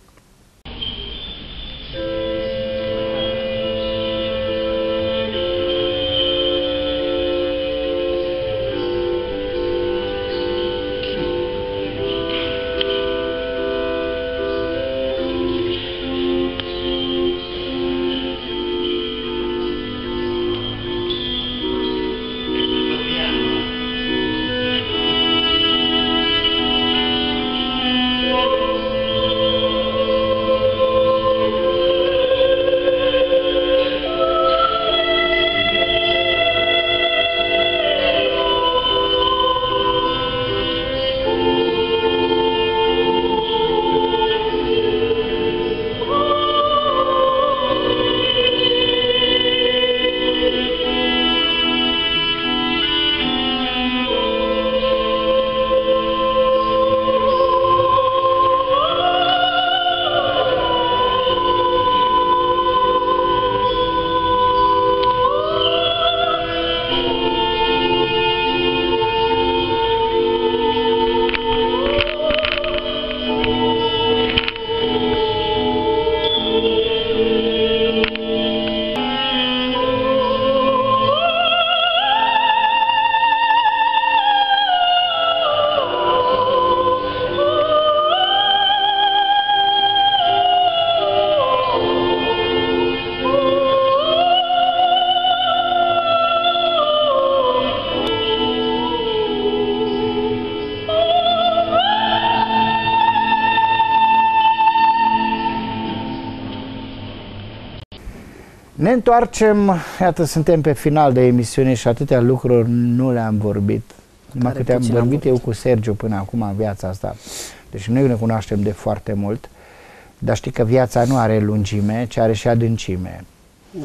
Ne întoarcem, iată, suntem pe final de emisiune și atâtea lucruri nu le-am vorbit. Numai câte am vorbit, vorbit eu cu Sergiu până acum în viața asta. Deci noi ne cunoaștem de foarte mult, dar știi că viața nu are lungime, ci are și adâncime. Da.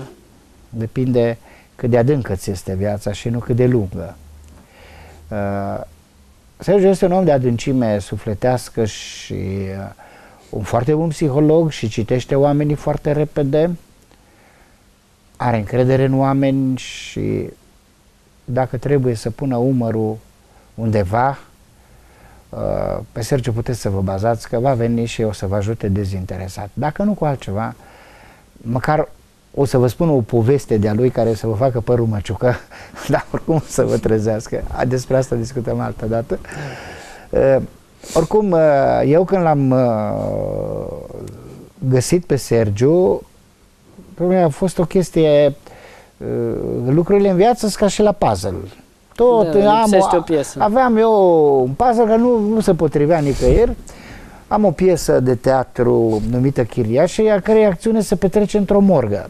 Depinde cât de adâncă ți este viața și nu cât de lungă. Uh, Sergiu este un om de adâncime sufletească și uh, un foarte bun psiholog și citește oamenii foarte repede. Are încredere în oameni și dacă trebuie să pună umărul undeva, pe Sergiu puteți să vă bazați că va veni și o să vă ajute dezinteresat. Dacă nu cu altceva, măcar o să vă spun o poveste de-a lui care să vă facă părul măciucă, dar oricum să vă trezească. Despre asta discutăm altă dată. Oricum, eu când l-am găsit pe Sergiu, a fost o chestie, lucrurile în viață sunt ca și la puzzle. Tot da, am o, o piesă. Aveam eu un puzzle care nu, nu se potrivea nicăieri. Am o piesă de teatru numită Chiriașe, a cărei acțiune se petrece într-o morgă.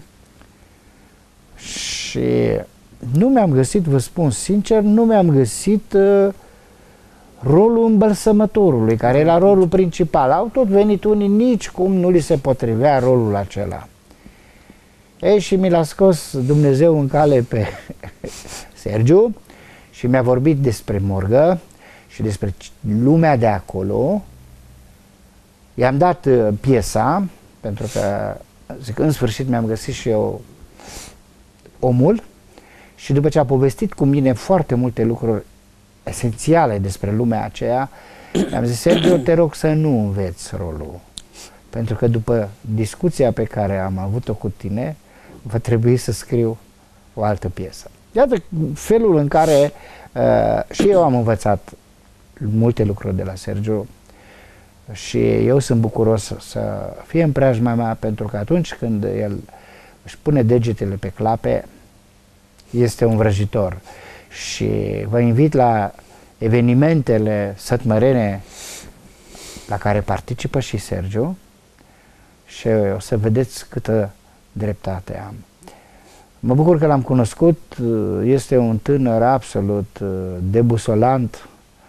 Și nu mi-am găsit, vă spun sincer, nu mi-am găsit uh, rolul îmbălsămătorului, care era rolul principal. Au tot venit unii, nici cum nu li se potrivea rolul acela. Ei, și mi l-a scos Dumnezeu în cale pe Sergiu și mi-a vorbit despre morgă și despre lumea de acolo. I-am dat uh, piesa, pentru că, zic, în sfârșit mi-am găsit și eu omul, și după ce a povestit cu mine foarte multe lucruri esențiale despre lumea aceea, am zis: Sergiu, te rog să nu înveți rolul, pentru că după discuția pe care am avut-o cu tine, va trebui să scriu o altă piesă. Iată felul în care uh, și eu am învățat multe lucruri de la Sergiu și eu sunt bucuros să fie în preajma mea, pentru că atunci când el își pune degetele pe clape, este un vrăjitor. Și vă invit la evenimentele sătmărene la care participă și Sergiu și o să vedeți câtă dreptate am. Mă bucur că l-am cunoscut, este un tânăr absolut debusolant,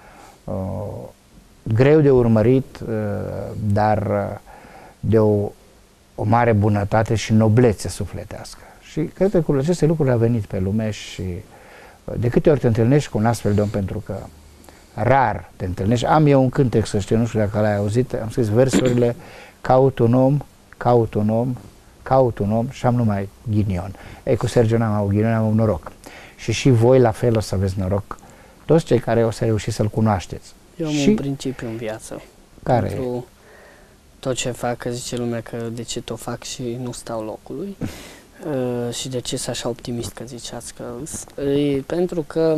greu de urmărit, dar de o, o mare bunătate și noblețe sufletească. Și cred că cu aceste lucruri a venit pe lume și de câte ori te întâlnești cu un astfel de om, pentru că rar te întâlnești. Am eu un cântec, să știu, nu știu dacă l-ai auzit, am scris versurile: caut un om, caut un om, caut un om și am numai ghinion. Ei, cu Sergiu n-am avut ghinion, am avut noroc. Și și voi la fel o să aveți noroc, toți cei care o să reușiți să-l cunoașteți. Eu am și un principiu în viață. Care? Pentru tot ce fac, că zice lumea că de ce tot fac și nu stau locului. Uh, și de ce sunt așa optimist, că ziceați că... Uh, pentru că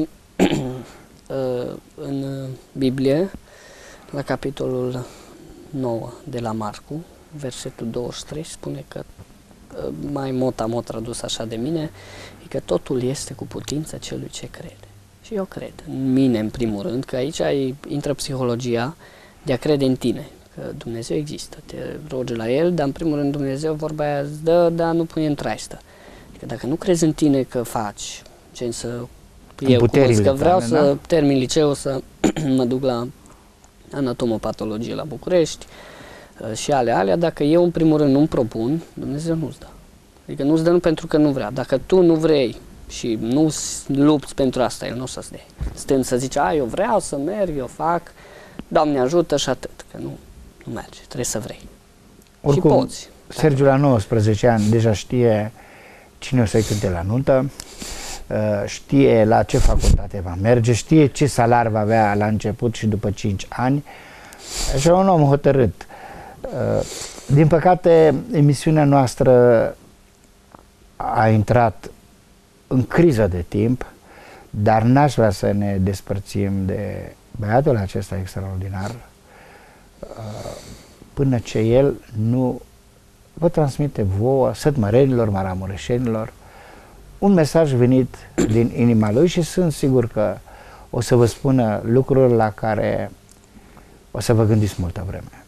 uh, în Biblie, la capitolul nouă de la Marcu, versetul douăzeci și trei, spune că, uh, mai mot-a-mot tradus așa de mine, e că totul este cu putința celui ce crede. Și eu cred în mine, în primul rând, că aici intră psihologia de a crede în tine, că Dumnezeu există, te rogi la El, dar în primul rând Dumnezeu, vorba aia îți dă, dar nu pune în traistă. Adică dacă nu crezi în tine că faci, gen să... Eu cum că vreau tale, să da? termin liceu, să mă duc la anatomopatologie la București și ale alea, dacă eu în primul rând nu-mi propun, Dumnezeu nu-ți dă. Adică nu-ți dă nu pentru că nu vrea. Dacă tu nu vrei și nu lupți pentru asta, El nu o să-ți dea. Stând să zici: a, eu vreau să merg, eu fac, Doamne ajută și atât, că nu, nu merge, trebuie să vrei. Oricum, și poți. Sergiu la nouăsprezece ani deja știe cine o să-i cânte la nuntă, știe la ce facultate va merge, știe ce salar va avea la început și după cinci ani. Așa un om hotărât. Din păcate, emisiunea noastră a intrat în criză de timp, dar n-aș vrea să ne despărțim de băiatul acesta extraordinar până ce el nu vă transmite vouă, sătmărenilor, maramureșenilor, un mesaj venit din inima lui și sunt sigur că o să vă spună lucruri la care o să vă gândiți multă vreme.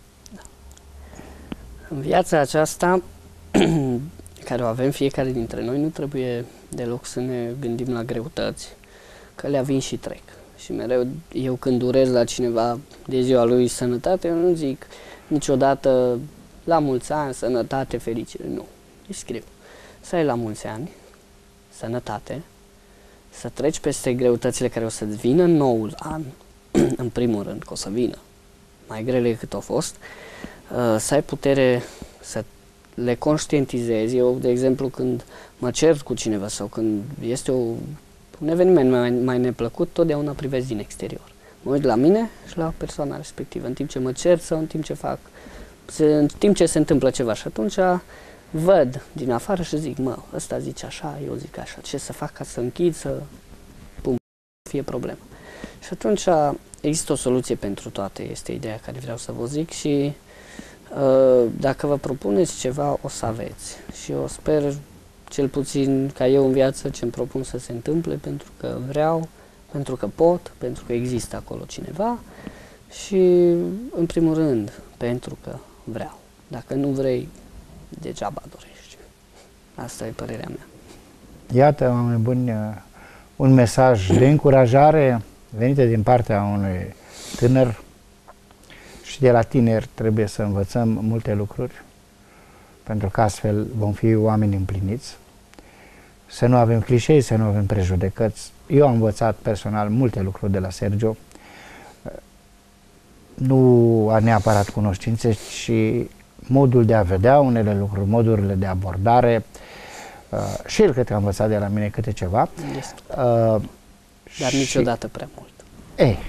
În viața aceasta care o avem fiecare dintre noi, nu trebuie deloc să ne gândim la greutăți, că le vin și trec. Și mereu, eu când urez la cineva de ziua lui sănătate, eu nu zic niciodată la mulți ani, sănătate, fericire, nu. Îi scriu: să ai la mulți ani, sănătate, să treci peste greutățile care o să-ți vină în noul an, în primul rând, că o să vină mai grele decât au fost, să ai putere să le conștientizezi. Eu, de exemplu, când mă cer cu cineva sau când este o, un eveniment mai, mai neplăcut, totdeauna privesc din exterior. Mă uit la mine și la persoana respectivă, în timp ce mă cer sau în timp ce fac, în timp ce se întâmplă ceva, și atunci văd din afară și zic: mă, ăsta zice așa, eu zic așa, ce să fac ca să închid, să pum, fie problemă. Și atunci există o soluție pentru toate, este ideea care vreau să vă zic și uh, dacă vă propuneți ceva, o să aveți. Și eu sper, cel puțin ca eu în viață, ce îmi propun să se întâmple, pentru că vreau, pentru că pot, pentru că există acolo cineva și, în primul rând, pentru că vreau. Dacă nu vrei, degeaba dorești. Asta e părerea mea. Iată, oameni buni, un mesaj de încurajare venite din partea unui tânăr, și de la tineri trebuie să învățăm multe lucruri, pentru că astfel vom fi oameni împliniți, să nu avem clișei, să nu avem prejudecăți. Eu am învățat personal multe lucruri de la Sergiu, nu a neapărat cunoștințe, ci modul de a vedea unele lucruri, modurile de abordare. Uh, și el cred că a învățat de la mine câte ceva. Uh, Dar și, niciodată prea mult. Ei.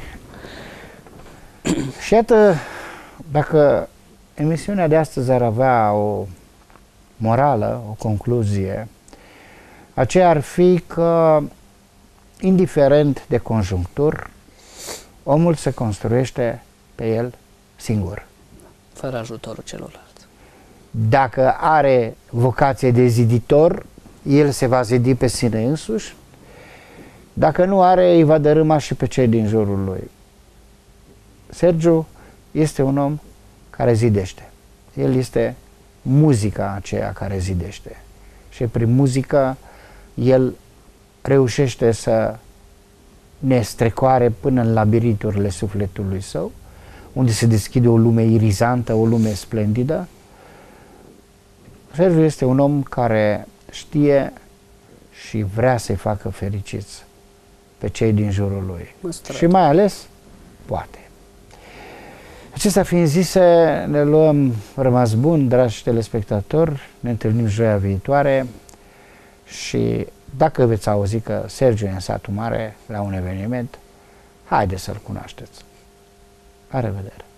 Și iată, dacă emisiunea de astăzi ar avea o morală, o concluzie, aceea ar fi că, indiferent de conjunctur, omul se construiește pe el singur. Fără ajutorul celorlalți. Dacă are vocație de ziditor, el se va zidi pe sine însuși. Dacă nu are, îi va dărâma și pe cei din jurul lui. Sergiu este un om care zidește. El este muzica aceea care zidește. Și prin muzică el reușește să ne strecoare până în labirinturile sufletului său, unde se deschide o lume irizantă, o lume splendidă. Sergiu este un om care știe și vrea să-i facă fericiți pe cei din jurul lui. Măstrăt. Și mai ales, poate. Acestea fiind zise, ne luăm rămas bun, dragi telespectatori, ne întâlnim joia viitoare și dacă veți auzi că Sergiu e în satul mare la un eveniment, haideți să-l cunoașteți. La revedere!